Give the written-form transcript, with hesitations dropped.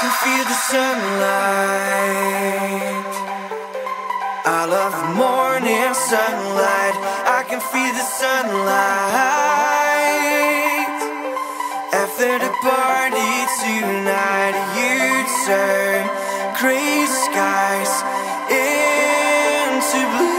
can feel the sunlight. I love the morning sunlight. I can feel the sunlight. After the party tonight, you turn gray skies into blue.